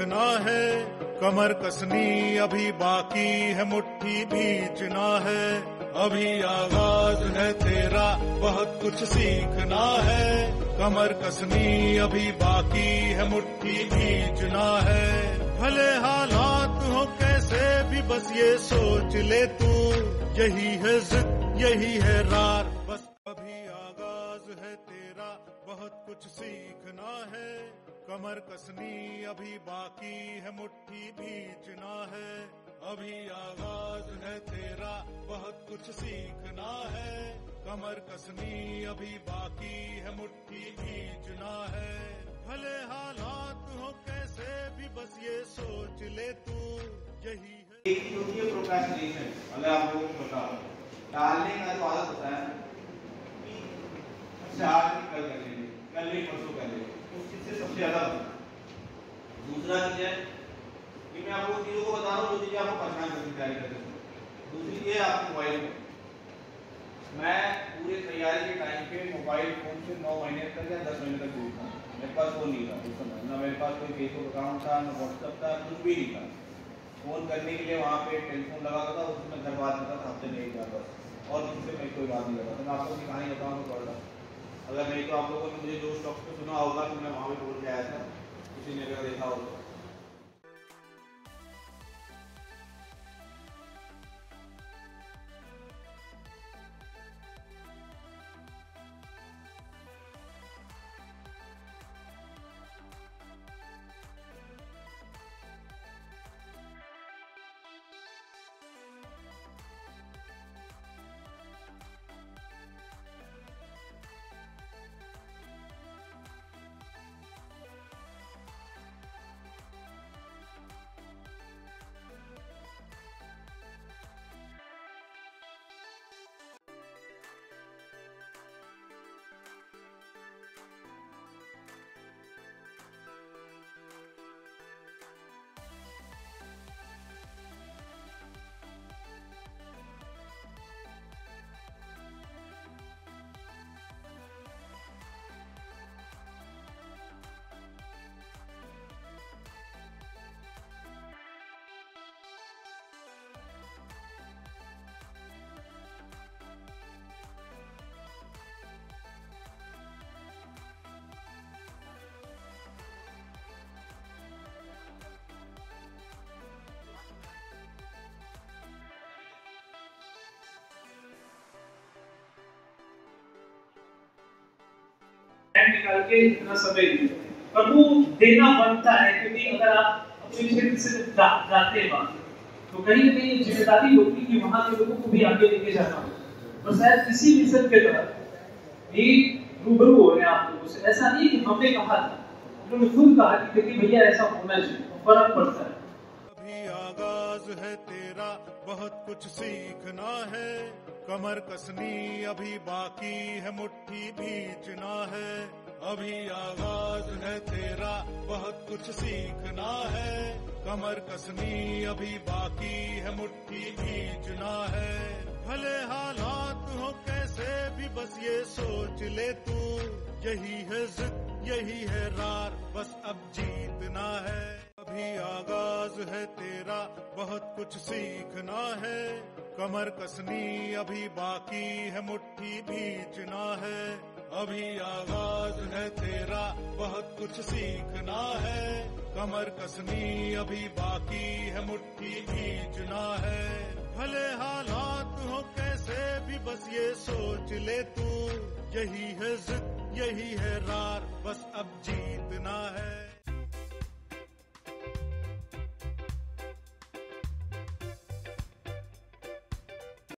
सीखना है, कमर कसनी अभी बाकी है, मुट्ठी भींचना है, अभी आगाज है तेरा, बहुत कुछ सीखना है, कमर कसनी अभी बाकी है, मुट्ठी भींचना है, भले हालात हो कैसे भी बस ये सोच ले तू, यही है जिद यही है रार, बस अभी आगाज है तेरा, बहुत कुछ सीखना है, कमर कसनी अभी बाकी है, मुट्ठी भींचना है, अभी आगाज है तेरा, बहुत कुछ सीखना है, कमर कसनी अभी बाकी है, मुट्ठी भींचना है, भले हालात हो कैसे भी बस ये सोच ले तू, यही है। एक होती है प्रोक्रेस्टिनेशन, अगर आप लोगों को पता हो, टालने का जो आदत होता है कि अच्छा आज कल कर लेंगे, कल नहीं परसों कर लेंगे, उस चीज से सबसे ज्यादा होता है। दूसरा चीज है कि मैं आपको चीजों को बता रहा हूँ जो चीजें आपको परेशान करती तैयारी करते हैं। दूसरी चीज है आपके मोबाइल में, मैं पूरे तैयारी के टाइम पे मोबाइल फोन से 9 महीने तक या 10 महीने तक दूर था, मेरे पास फोन नहीं था उस समय, ना मेरे पास कोई फेसबुक अकाउंट था, ना व्हाट्सएप था, कुछ भी नहीं था। फोन करने के लिए वहाँ पे टेलीफोन लगा था, उसमें घर बात करता था हफ्ते में एक बार बस, और किसी से मैं कोई बात नहीं करता। मैं आपको कहानी बताऊँ तो पड़ता, अगर नहीं तो आप लोगों ने मुझे जो स्टॉक्स पे सुना होगा कि मैं वहाँ पे बोल के आया था, किसी ने अगर देखा होगा। निकाल के इतना समय दिया, पर वो देना बनता है, क्योंकि अगर आप अपने क्षेत्र से जाते हैं तो कहीं ना कहीं जिम्मेदारी होती है कि वहां के लोगों को भी आगे लेके जाना हो। और शायद इसी मिशन के तहत ये रूबरू हो रहे हैं आप लोगों से। ऐसा नहीं कि हमने कहा था, उन्होंने खुद कहा कि देखिए भैया ऐसा होना चाहिए, फर्क पड़ता है। अभी आगाज है तेरा, बहुत कुछ सीखना है, कमर कसनी अभी बाकी है, मुट्ठी भींचना है, अभी आगाज है तेरा, बहुत कुछ सीखना है, कमर कसनी अभी बाकी है, मुट्ठी भींचना है, भले हालात हो कैसे भी बस ये सोच ले तू, यही है जिद यही है रार, बस अब जीतना है, अभी आगाज है तेरा, बहुत कुछ सीखना है, कमर कसनी अभी बाकी है, मुट्ठी भींचना है, अभी आगाज है तेरा, बहुत कुछ सीखना है, कमर कसनी अभी बाकी है, मुट्ठी भींचना है, भले हालात हो कैसे भी बस ये सोच ले तू, यही है जिद यही है रार।